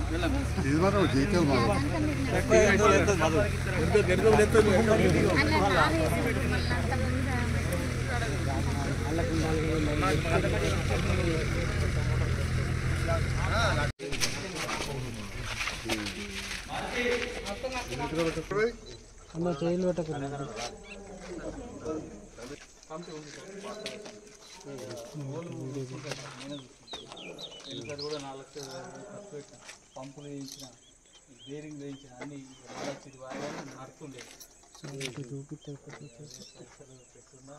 ఇది మాత్రం జీకే అమ్మ ట్రైన్ పెట్టకుండా కూడా 4 లక్షలు ఖర్చు పెట్టిన పంపులు వేయించిన బేరింగ్ వేయించిన అన్ని నడుతుండే పెట్టున్నా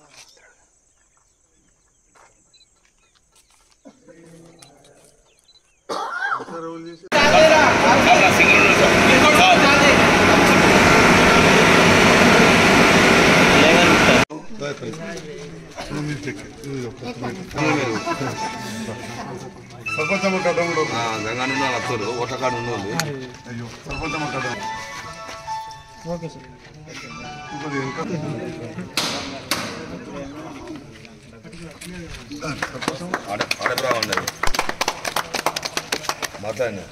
సర్పంచమ్మ కట్టం గంగాను వస్తారు ఓట్ల కార్డు ఉన్నోళ్ళు అయ్యో సర్పంచమ్మ కట్టం ఓకే సార్ ఆడబ్రా ఉండదు మాట్లాడినా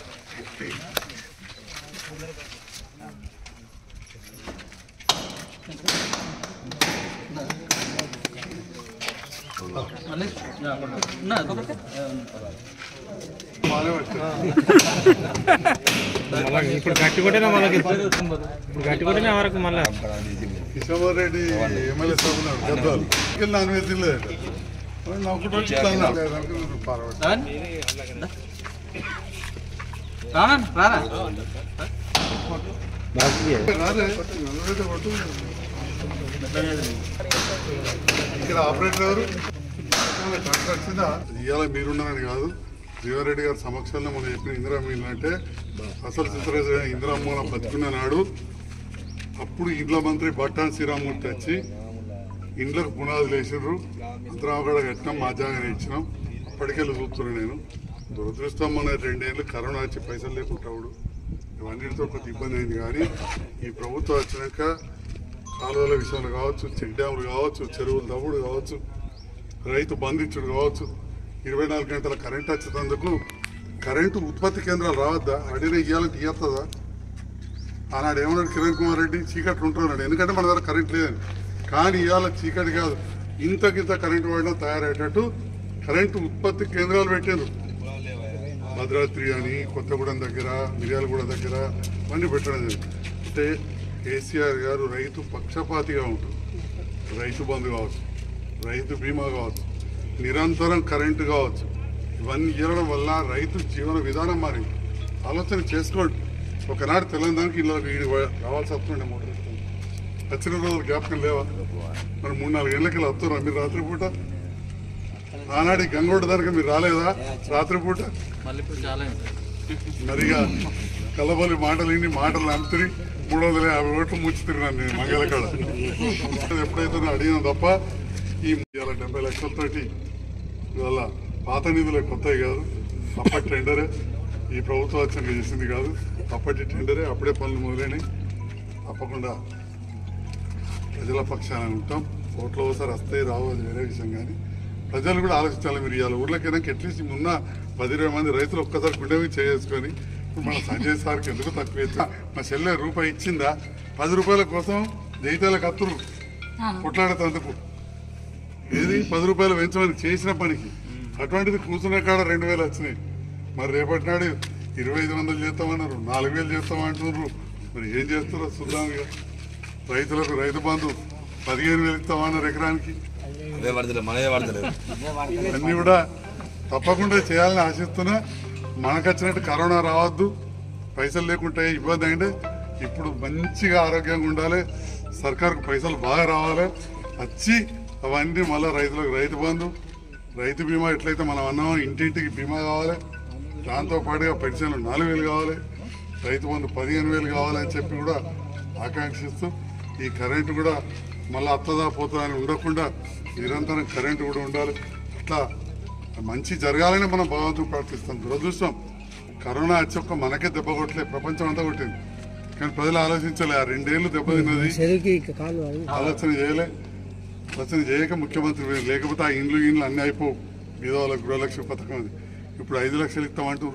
ఇప్పుడు గట్టి కొట్టినా మళ్ళీ ఇప్పుడు గట్టి కొట్టినా వరకు మళ్ళీ కిషోర్ రెడ్డి ఎమ్మెల్యే సాబ్ గద్దాలు నాన్ వెజ్ తినలేదు ఇక్కడ ఆపరేటర్ ఎవరు ట్రాక్టర్ వచ్చిందా ఇవాళ మీరున్నారని కాదు జీవారెడ్డి గారి సమక్షంలో మనం చెప్పిన ఇందిరామీలు అంటే అసలు చిత్రేజ్ ఇందిరామ్మూలం బతుకున్న నాడు అప్పుడు ఇండ్ల మంత్రి బట్టాన్ శ్రీరామూర్తి వచ్చి ఇండ్లకు పునాదులు వేసిర్రు అంతరామగడ కట్టినాం మా జాగానే ఇచ్చినాం అప్పటికెళ్ళి చూస్తున్నాను నేను దురదృష్టం మన 2 ఏళ్ళు కరోనా వచ్చి పైసలు లేకుంటాడు ఇవన్నిటితో కొంత ఇబ్బంది అయింది కానీ ఈ ప్రభుత్వం వచ్చినాక కాలువల విషయంలో కావచ్చు చెక్ డ్యాములు కావచ్చు చెరువులు తవ్వుడు కావచ్చు రైతు బంధించుడు కావచ్చు 24 గంటల కరెంట్ వచ్చేందుకు కరెంటు ఉత్పత్తి కేంద్రాలు రావద్దా అడిగిన ఇవ్వాలంటే ఇవ్వస్తుందా ఆనాడు ఏమన్నాడు కిరణ్ కుమార్ రెడ్డి చీకట్లు ఉంటున్నాడు ఎందుకంటే మన దగ్గర కరెంట్ లేదని కానీ ఇవాళ చీకటి కాదు ఇంతకింత కరెంటు వాడడం తయారయ్యేటట్టు కరెంటు ఉత్పత్తి కేంద్రాలు పెట్టారు భద్రాద్రి అని కొత్తగూడెం దగ్గర మిర్యాలగూడ దగ్గర అన్నీ పెట్టడం అంటే కేసీఆర్ గారు రైతు పక్షపాతిగా ఉంటుంది రైతు బంధు కావచ్చు రైతు బీమా కావచ్చు నిరంతరం కరెంటు కావచ్చు ఇవన్నీ ఇవ్వడం వల్ల రైతు జీవన విధానం మారింది ఆలోచన చేసుకోండి ఒకనాడు తెలంగాణకి ఇళ్ళకి రావాల్సి వస్తుండే మోటార్ వచ్చిన రోజులు జ్ఞాపకం లేవా మరి 3-4 ఏళ్ళకి వస్తున్నారు మీరు రాత్రిపూట ఆనాడు గంగోడ దానికి మీరు రాలేదా రాత్రిపూట మరిగా కలబలి మాటలు నమ్ముతుంది 350 ఓట్లు ముచ్చుతున్నాను నేను మంగళకాడ ఎప్పుడైతే అడిగినా తప్ప ఈ 70 లక్షలతోటి ఇవాళ పాత నిధులే కొత్తవి కాదు అప్పటి టెండరే ఈ ప్రభుత్వం వచ్చాక చేసింది కాదు అప్పటి టెండరే అప్పుడే పనులు మొదలైనవి తప్పకుండా ప్రజల పక్షాన ఉంటాం ఓట్లు ఒకసారి వస్తాయి రావు అది వేరే విషయం కానీ ప్రజలు కూడా ఆలోచించాలి మీరు ఇవాళ ఊర్లోకైనా అట్లీస్ట్ ఉన్న 10-20 మంది రైతులు ఒక్కసారి గుండెవి చేసుకొని ఇప్పుడు మన సంజయ్ సార్కి ఎందుకు తక్కువ మా చెల్లె రూపాయి ఇచ్చిందా 10 రూపాయల కోసం జైతాలకు అత్తురు కొట్లాడేందుకు ఏది 10 రూపాయలు పెంచమని చేసిన పనికి అటువంటిది కూర్చున్న కాడ 2000 వచ్చినాయి మరి రేపటి నాడు 2500 చేస్తామన్నారు 4000 చేస్తామంటున్నారు మరి ఏం చేస్తారో చూద్దాం ఇక రైతులకు రైతు బంధు 15,000 ఇస్తామన్నారు ఎకరానికి అన్నీ కూడా తప్పకుండా చేయాలని ఆశిస్తున్నా మనకు వచ్చినట్టు కరోనా రావద్దు పైసలు లేకుంటే ఇబ్బంది అంటే ఇప్పుడు మంచిగా ఆరోగ్యంగా ఉండాలి సర్కారుకు పైసలు బాగా రావాలి వచ్చి అవన్నీ మళ్ళీ రైతులకు రైతు బంధు రైతు బీమా ఎట్లయితే మనం అన్నామో ఇంటింటికి బీమా కావాలి దాంతోపాటుగా పెన్షన్లు 4,000 కావాలి రైతు బంధు 15,000 కావాలని చెప్పి కూడా ఆకాంక్షిస్తూ ఈ కరెంటు కూడా మళ్ళీ అత్తదా పోతుందా అని ఉండకుండా నిరంతరం కరెంటు కూడా ఉండాలి అట్లా మంచి జరగాలని మనం భగవంతుడు ప్రార్థిస్తాం దురదృష్టం కరోనా వచ్చి ఒక్క మనకే దెబ్బ కొట్టలేదు ప్రపంచం అంతా కొట్టింది కానీ ప్రజలు ఆలోచించలే ఆ 2 ఏళ్ళు దెబ్బ తిన్నది ఆలోచన చేయక ముఖ్యమంత్రి లేకపోతే ఆ ఇండ్లు అన్నీ అయిపోవు బీదవాళ్ళ గృహలక్ష్మి పథకం అది ఇప్పుడు 5 లక్షలు ఇస్తామంటారు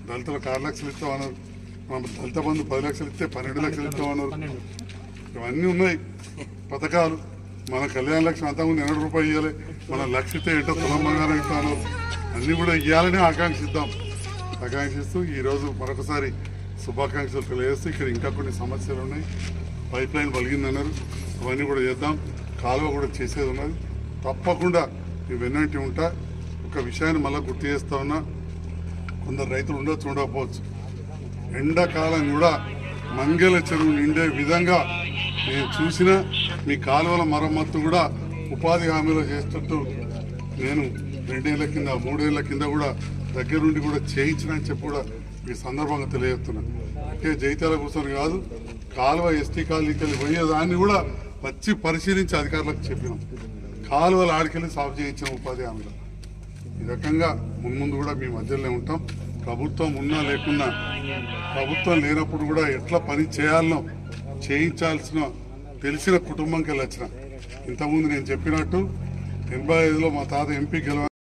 దళితులకు 6 లక్షలు ఇస్తామన్నారు, మన దళిత బంధు 10 లక్షలు ఇస్తే 12 లక్షలు ఇస్తామన్నారు. ఇవన్నీ ఉన్నాయి పథకాలు. మన కళ్యాణ లక్ష్యం అంతకుముందు 200 రూపాయలు ఇవ్వాలి, మన లక్ష ఇస్తే ఏంటో తులం బంగారం ఇస్తాను, అన్నీ కూడా ఇవ్వాలని ఆకాంక్షిస్తూ ఈరోజు మరొకసారి శుభాకాంక్షలు తెలియజేస్తూ ఇక్కడ ఇంకా కొన్ని సమస్యలు ఉన్నాయి. పైప్ లైన్ పలిగిందన్నారు, అవన్నీ కూడా చేద్దాం. కాలువ కూడా చేసేది ఉన్నది, తప్పకుండా ఇవి వెన్నంటి ఉంటా. ఒక విషయాన్ని మళ్ళీ గుర్తు చేస్తా ఉన్నా, కొందరు రైతులు ఉండొచ్చు ఉండకపోవచ్చు, ఎండాకాలం కూడా మంగళ చెరువు నిండే విధంగా నేను చూసిన మీ కాలువల మరమ్మత్తు కూడా ఉపాధి హామీలో చేసేటట్టు నేను 2 ఏళ్ల కింద 3 ఏళ్ల కింద కూడా దగ్గరుండి కూడా చేయించిన అని చెప్పి కూడా ఈ సందర్భంగా తెలియజేస్తున్నాను. అంటే జైత్యాల కూర్చొని కాదు, కాలువ ఎస్టీ కాలనీకి వెళ్ళి పోయేదాన్ని కూడా వచ్చి పరిశీలించి అధికారులకు చెప్పినాం. కాలువలు ఆడికెళ్ళి సాగు చేయించిన ఉపాధి హామీలో. ఈ రకంగా మున్ముందు కూడా మీ మధ్యలోనే ఉంటాం. ప్రభుత్వం ఉన్నా లేకున్నా, ప్రభుత్వం లేనప్పుడు కూడా ఎట్లా పని చేయాలనో చేయించాల్సిన తెలిసిన కుటుంబంకి వెళ్ళి వచ్చిన. ఇంతకుముందు నేను చెప్పినట్టు 85లో మా తాత ఎంపీ గెలవ